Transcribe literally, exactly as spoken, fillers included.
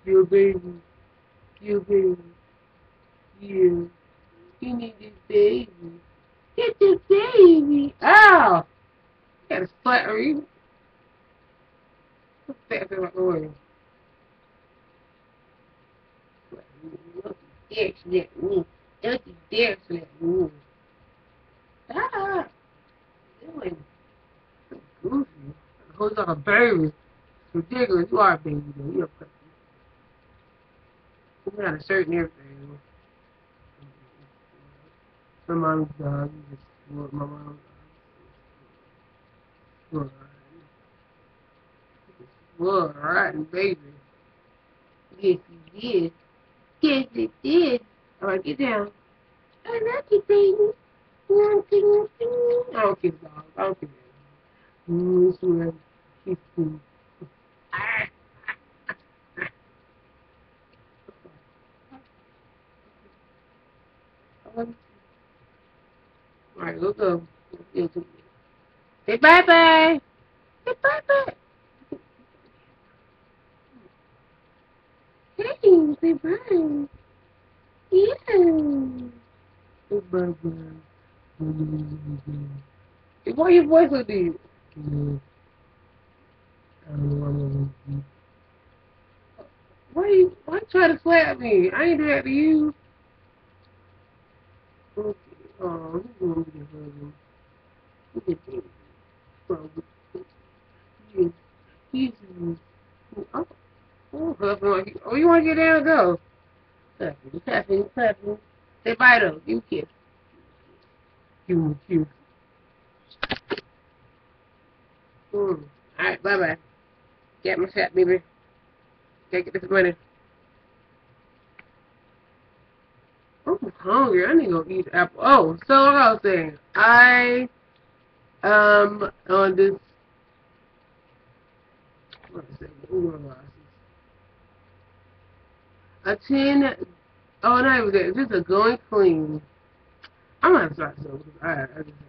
Your baby. Your baby. You. You need this baby. Get this baby. Ow! You gotta splatter you. What's that in my oil? Don't you dare slap me. Don't you dare slap me. Ah! Doing so goofy. Who's like a baby? It's ridiculous. You are a baby though. You're a puppy. You got a shirt and everything. My mom's dog. You just spoiled my mom's dog. Spoiled rotten baby. Yes, you did. Yes, it did. Alright, get down. I love you, baby. I don't kiss dogs. I don't kiss dogs. Mm, it's weird. Kiss me. Alright, look up. Say bye-bye. Say bye-bye. Hey, say bye. Yeah. Say bye-bye. Why your voice so deep? Yeah. I don't know why I'm Why you why you try to slap me? I ain't do that to you. Okay. Oh, he's gonna be hungry. Look at that. Bro, he's he's oh, oh, huffing like he- oh, you wanna get down? Go. Clapping, clapping, clapping. Say bye though. You kiss. You kiss. Mm. Alright, bye bye. Get my fat baby. Gotta get this money. I'm hungry. I need to go eat apple. Oh, so what I was saying. I um on this what is it? What was it? A ten oh not even that. Just a going clean. I'm not sorry so I I just